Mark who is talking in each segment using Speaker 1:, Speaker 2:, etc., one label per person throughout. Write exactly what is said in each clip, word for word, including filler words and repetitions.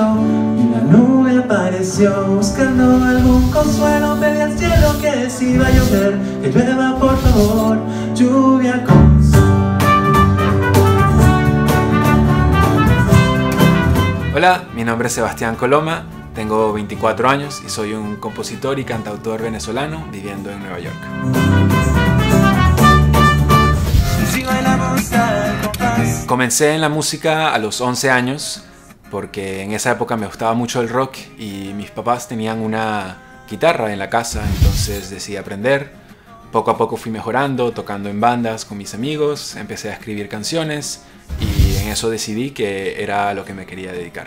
Speaker 1: y la nube apareció buscando algún consuelo. Pedí al cielo que si iba a llover, que llueva por favor, lluvia con sol.
Speaker 2: Hola, mi nombre es Sebastián Coloma, tengo veinticuatro años y soy un compositor y cantautor venezolano viviendo en Nueva York. Comencé en la música a los once años porque en esa época me gustaba mucho el rock y mis papás tenían una guitarra en la casa, entonces decidí aprender. Poco a poco fui mejorando, tocando en bandas con mis amigos, empecé a escribir canciones y en eso decidí que era a lo que me quería dedicar.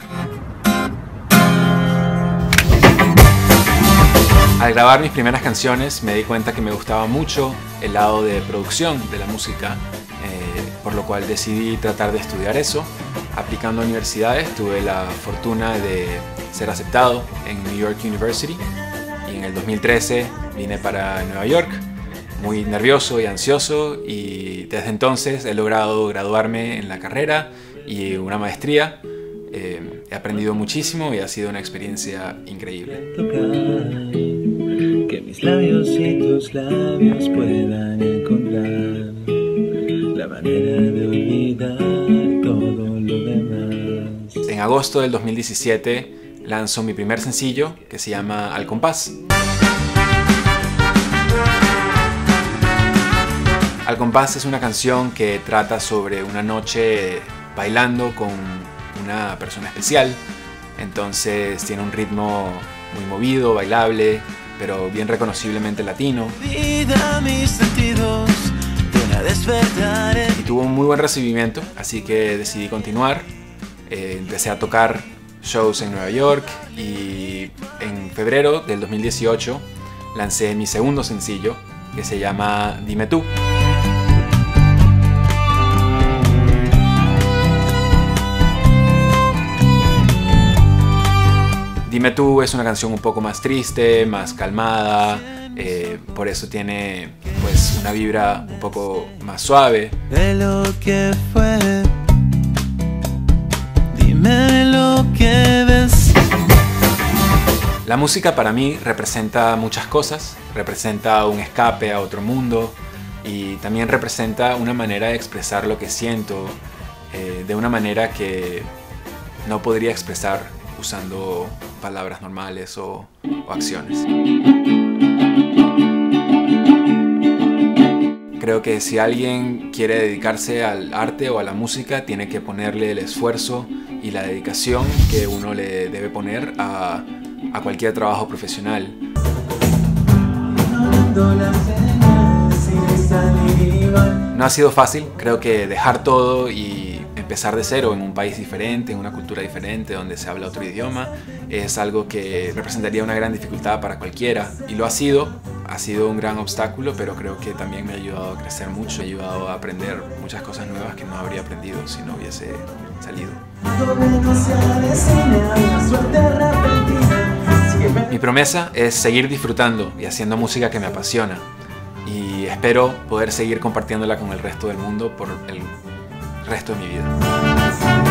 Speaker 2: Al grabar mis primeras canciones me di cuenta que me gustaba mucho el lado de producción de la música, eh, por lo cual decidí tratar de estudiar eso. Aplicando a universidades tuve la fortuna de ser aceptado en New York University y en el dos mil trece vine para Nueva York, muy nervioso y ansioso, y desde entonces he logrado graduarme en la carrera y una maestría. Eh, he aprendido muchísimo y ha sido una experiencia increíble.
Speaker 1: Que mis labios y tus labios puedan encontrar la manera de olvidar todo lo demás.
Speaker 2: En agosto del dos mil diecisiete lanzo mi primer sencillo que se llama Al Compás. Al Compás es una canción que trata sobre una noche bailando con una persona especial. Entonces tiene un ritmo muy movido, bailable, pero bien reconociblemente latino. Y tuvo un muy buen recibimiento, así que decidí continuar. Eh, empecé a tocar shows en Nueva York y en febrero del dos mil dieciocho lancé mi segundo sencillo que se llama Dime Tú. Dime Tú es una canción un poco más triste, más calmada, eh, por eso tiene pues una vibra un poco más suave.
Speaker 1: De lo que fue, dime lo que ves.
Speaker 2: La música para mí representa muchas cosas, representa un escape a otro mundo y también representa una manera de expresar lo que siento eh, de una manera que no podría expresar usando palabras normales o, o acciones. Creo que si alguien quiere dedicarse al arte o a la música, tiene que ponerle el esfuerzo y la dedicación que uno le debe poner a, a cualquier trabajo profesional. No ha sido fácil, creo que dejar todo y empezar de cero en un país diferente, en una cultura diferente, donde se habla otro idioma, es algo que representaría una gran dificultad para cualquiera, y lo ha sido, ha sido un gran obstáculo, pero creo que también me ha ayudado a crecer mucho, me ha ayudado a aprender muchas cosas nuevas que no habría aprendido si no hubiese salido. Mi promesa es seguir disfrutando y haciendo música que me apasiona, y espero poder seguir compartiéndola con el resto del mundo por el resto de mi vida.